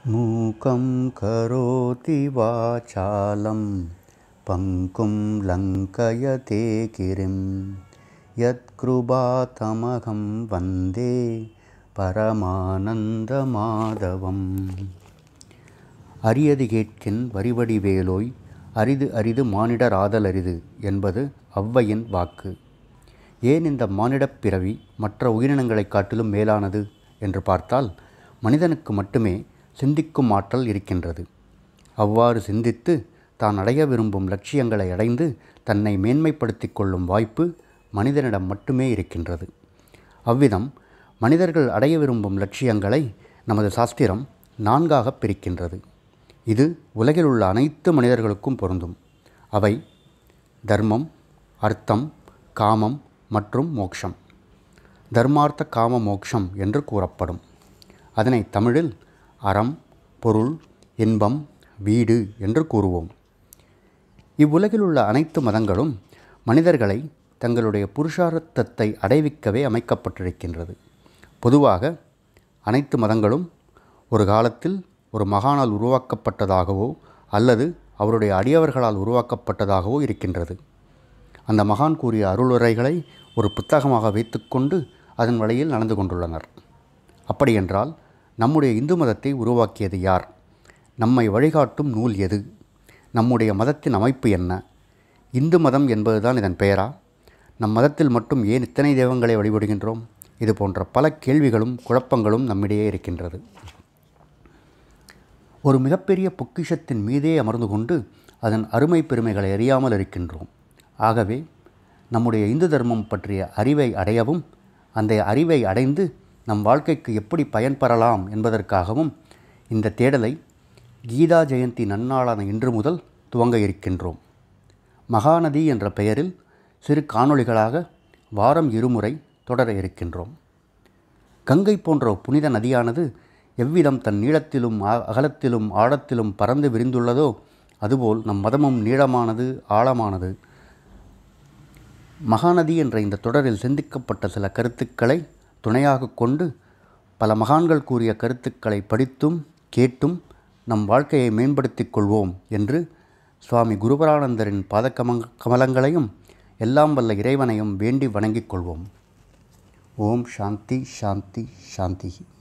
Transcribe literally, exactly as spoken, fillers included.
மூகம் கரோதி வாசாலம் பங்கும் லங்கயதே கிரிம் யத்கிருபாதமகம் வந்தே பரமானந்த மாதவம். அரியது கேட்கின் வரிவடி வேலோய் அரிது அரிது மானிடர் ஆதல் அரிது என்பது ஔவையின் வாக்கு. ஏன் இந்த மானிடப் பிறவி மற்ற உயிரினங்களைக் காட்டிலும் மேலானது என்று பார்த்தால், மனிதனுக்கு மட்டுமே சிந்திக்கும் ஆற்றல் இருக்கின்றது. அவ்வாறு சிந்தித்து தான் அடைய விரும்பும் லட்சியங்களை அடைந்து தன்னை மேன்மைப்படுத்தி கொள்ளும் வாய்ப்பு மனிதனிடம் மட்டுமே இருக்கின்றது. அவ்விதம் மனிதர்கள் அடைய விரும்பும் லட்சியங்களை நமது சாஸ்திரம் நான்காக பிரிக்கின்றது. இது உலகில் உள்ள அனைத்து மனிதர்களுக்கும் பொருந்தும். அவை தர்மம், அர்த்தம், காமம் மற்றும் மோக்ஷம். தர்மார்த்த காம மோக்ஷம் என்று கூறப்படும். அதனை தமிழில் அறம், பொருள், இன்பம், வீடு என்று கூறுவோம். இவ்வுலகில் உள்ள அனைத்து மதங்களும் மனிதர்களை தங்களுடைய புருஷார்த்தத்தை அடைவிக்கவே அமைக்கப்பட்டிருக்கின்றது. பொதுவாக அனைத்து மதங்களும் ஒரு காலத்தில் ஒரு மகானால் உருவாக்கப்பட்டதாகவோ அல்லது அவருடைய அடியவர்களால் உருவாக்கப்பட்டதாகவோ இருக்கின்றது. அந்த மகான் கூறிய அருளுரைகளை ஒரு புத்தகமாக வைத்துக்கொண்டு அதன் வழியில் நடந்து கொண்டுள்ளனர். அப்படியென்றால் நம்முடைய இந்து மதத்தை உருவாக்கியது யார்? நம்மை வழிகாட்டும் நூல் எது? நம்முடைய மதத்தின் அமைப்பு என்ன? இந்து மதம் என்பதுதான் இதன் பெயரா? நம் மதத்தில் மட்டும் ஏன் இத்தனை தெய்வங்களை வழிபடுகின்றோம்? இது போன்ற பல கேள்விகளும் குழப்பங்களும் நம்மிடையே இருக்கின்றது. ஒரு மிகப்பெரிய பொக்கிஷத்தின் மீதே அமர்ந்து கொண்டு அதன் அருமை பெருமைகளை அறியாமல் இருக்கின்றோம். ஆகவே நம்முடைய இந்து தர்மம் பற்றிய அறிவை அடையவும், அந்த அறிவை அடைந்து நம் வாழ்க்கைக்கு எப்படி பயன்பெறலாம் என்பதற்காகவும் இந்த தேடலை கீதா ஜெயந்தி நன்னாளான இன்று முதல் துவங்க இருக்கின்றோம். மகாநதி என்ற பெயரில் சிறு காணொளிகளாக வாரம் இருமுறை தொடர இருக்கின்றோம். கங்கை போன்ற புனித நதியானது எவ்விதம் தன் நீளத்திலும் அகலத்திலும் ஆழத்திலும் பறந்து விரிந்துள்ளதோ அதுபோல் நம் மதமும் நீளமானது, ஆழமானது. மகாநதி என்ற இந்த தொடரில் சிந்திக்கப்பட்ட சில கருத்துக்களை துணையாக கொண்டு பல மகான்கள் கூறிய கருத்துக்களை படித்தும் கேட்டும் நம் வாழ்க்கையை மேம்படுத்திக் கொள்வோம் என்று சுவாமி குருபரானந்தரின் பாத கம கமலங்களையும் எல்லாம் வல்ல இறைவனையும் வேண்டி வணங்கிக் கொள்வோம். ஓம் சாந்தி சாந்தி சாந்தி.